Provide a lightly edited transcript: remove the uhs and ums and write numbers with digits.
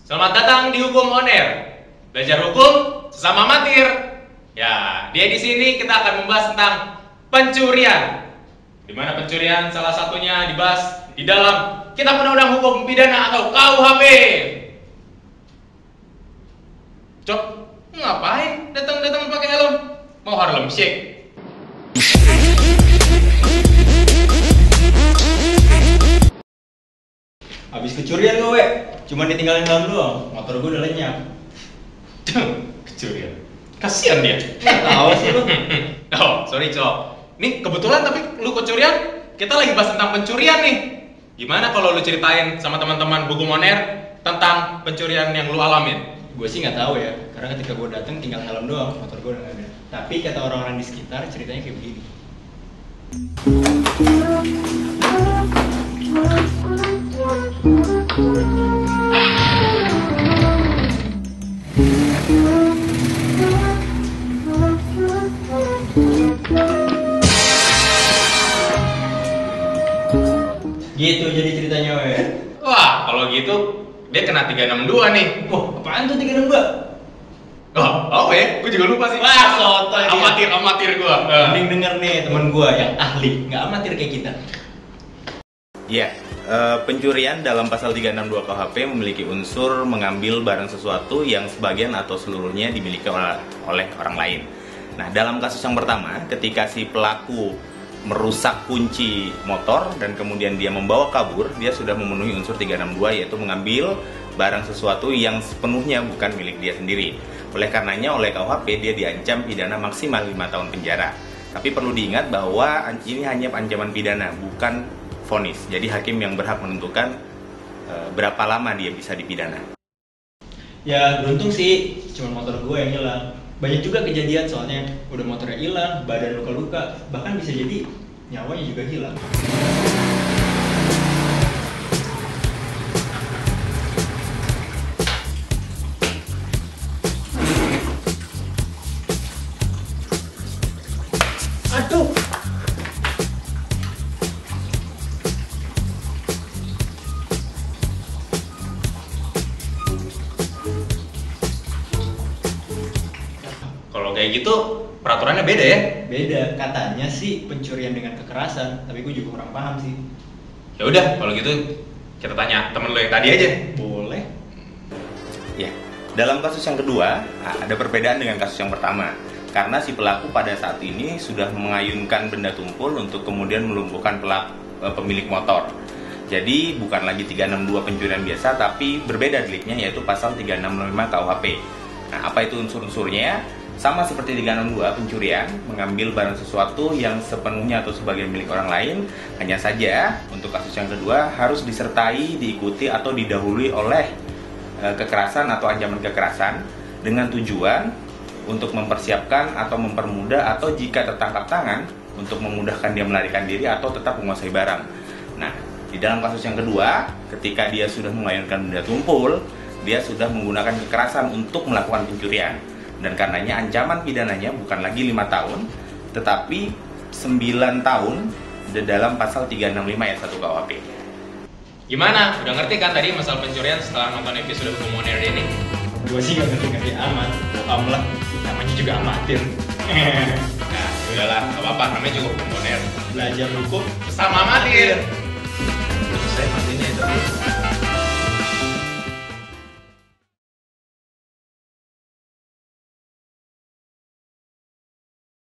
Selamat datang di Hukum On Air. Belajar hukum sesama amatir. Ya, di edisi ini kita akan membahas tentang pencurian. Di mana pencurian salah satunya dibahas di dalam Kitab Undang-Undang Hukum Pidana atau KUHP. Cok, ngapain datang-datang pakai helm? Mau Harlem Shake? Habis kecurian gue, cuman ditinggalin dalam doang. Motor gue udah lenyap. Kecurian. Kasian dia. Tahu sih lu. Oh, sorry cok. Nih kebetulan tapi lu kecurian, kita lagi bahas tentang pencurian nih. Gimana kalau lu ceritain sama teman-teman Hukum On Air tentang pencurian yang lu alamin? Gue sih nggak tahu ya, karena ketika gue datang tinggal helm doang, motor gue udah nggak ada. Tapi kata orang-orang di sekitar ceritanya kayak begini. Gitu jadi ceritanya, we. Wah, kalau gitu dia kena 362 nih. Wah, apaan tuh 362? Oh ya, gue juga lupa sih. Wah, sotoy dia. Amatir gue. Mending denger nih temen gue yang ahli, nggak amatir kayak kita. Ya, pencurian dalam pasal 362 KUHP memiliki unsur mengambil barang sesuatu yang sebagian atau seluruhnya dimiliki oleh orang lain. Nah, dalam kasus yang pertama, ketika si pelaku merusak kunci motor dan kemudian dia membawa kabur, dia sudah memenuhi unsur 362, yaitu mengambil barang sesuatu yang sepenuhnya bukan milik dia sendiri. Oleh karenanya, oleh KUHP dia diancam pidana maksimal 5 tahun penjara. Tapi perlu diingat bahwa ini hanya ancaman pidana, bukan vonis. Jadi hakim yang berhak menentukan berapa lama dia bisa dipidana. Ya beruntung sih, cuma motor gue yang hilang. Banyak juga kejadian soalnya udah motornya hilang, badan luka-luka, bahkan bisa jadi nyawanya juga hilang. Aduh. Kalau kayak gitu peraturannya beda ya? Beda, katanya sih pencurian dengan kekerasan, tapi gue juga kurang paham sih. Ya udah, kalau gitu kita tanya temen lo yang tadi aja. Boleh? Ya, dalam kasus yang kedua ada perbedaan dengan kasus yang pertama. Karena si pelaku pada saat ini sudah mengayunkan benda tumpul untuk kemudian melumpuhkan pemilik motor. Jadi bukan lagi 362 pencurian biasa, tapi berbeda deliknya, yaitu pasal 365 KUHP. Nah, apa itu unsur-unsurnya? Sama seperti 362 pencurian, mengambil barang sesuatu yang sepenuhnya atau sebagian milik orang lain. Hanya saja untuk kasus yang kedua harus disertai, diikuti atau didahului oleh kekerasan atau ancaman kekerasan dengan tujuan untuk mempersiapkan atau mempermudah atau jika tertangkap tangan untuk memudahkan dia melarikan diri atau tetap menguasai barang. Nah, di dalam kasus yang kedua, ketika dia sudah mengayunkan benda tumpul, dia sudah menggunakan kekerasan untuk melakukan pencurian. Dan karenanya ancaman pidananya bukan lagi 5 tahun, tetapi 9 tahun di dalam pasal 365 ayat 1 KUHP. Gimana? Udah ngerti kan tadi masalah pencurian setelah nonton episode Hukum On Air ini? Gue sih gak ngerti-ngerti amat, paham lah, namanya juga amatir. Nah, udahlah, gak apa-apa, namanya juga Hukum On Air. Belajar hukum Sesama amatir.